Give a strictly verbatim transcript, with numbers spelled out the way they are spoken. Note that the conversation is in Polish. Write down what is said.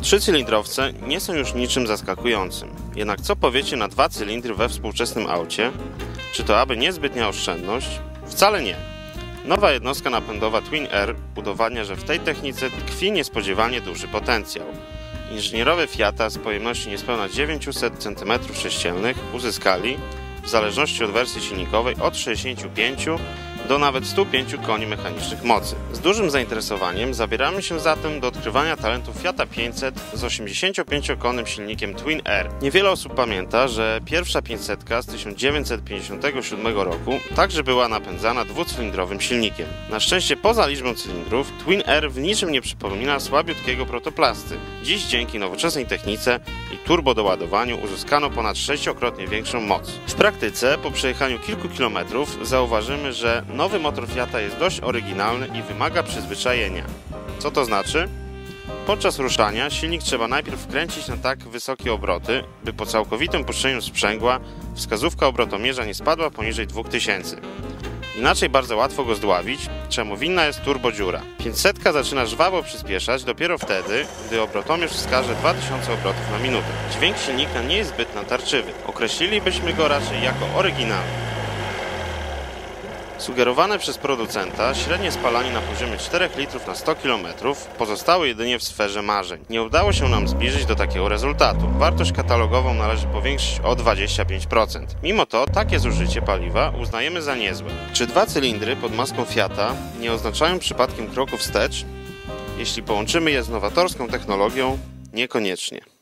Trzycylindrowce nie są już niczym zaskakującym. Jednak co powiecie na dwa cylindry we współczesnym aucie? Czy to aby niezbytnia oszczędność? Wcale nie. Nowa jednostka napędowa Twin R udowadnia, że w tej technice tkwi niespodziewanie duży potencjał. Inżynierowie Fiata z pojemności niespełna dziewięćset centymetrów sześciennych uzyskali, w zależności od wersji silnikowej, od sześćdziesięciu pięciu do nawet stu pięciu koni mechanicznych mocy. Z dużym zainteresowaniem zabieramy się zatem do odkrywania talentu Fiata pięćset z osiemdziesięciopięciokonnym silnikiem Twin R. Niewiele osób pamięta, że pierwsza pięćsetka z tysiąc dziewięćset pięćdziesiątego siódmego roku także była napędzana dwucylindrowym silnikiem. Na szczęście poza liczbą cylindrów Twin R w niczym nie przypomina słabiutkiego protoplasty. Dziś dzięki nowoczesnej technice i turbodoładowaniu uzyskano ponad sześciokrotnie większą moc. W praktyce po przejechaniu kilku kilometrów zauważymy, że nowy motor Fiata jest dość oryginalny i wymaga przyzwyczajenia. Co to znaczy? Podczas ruszania silnik trzeba najpierw wkręcić na tak wysokie obroty, by po całkowitym puszczeniu sprzęgła wskazówka obrotomierza nie spadła poniżej dwóch tysięcy. Inaczej bardzo łatwo go zdławić, czemu winna jest turbodziura. pięćsetka zaczyna żwawo przyspieszać dopiero wtedy, gdy obrotomierz wskaże dwa tysiące obrotów na minutę. Dźwięk silnika nie jest zbyt natarczywy. Określilibyśmy go raczej jako oryginalny. Sugerowane przez producenta średnie spalanie na poziomie czterech litrów na sto kilometrów pozostało jedynie w sferze marzeń. Nie udało się nam zbliżyć do takiego rezultatu. Wartość katalogową należy powiększyć o dwadzieścia pięć procent. Mimo to takie zużycie paliwa uznajemy za niezłe. Czy dwa cylindry pod maską Fiata nie oznaczają przypadkiem kroku wstecz? Jeśli połączymy je z nowatorską technologią, niekoniecznie.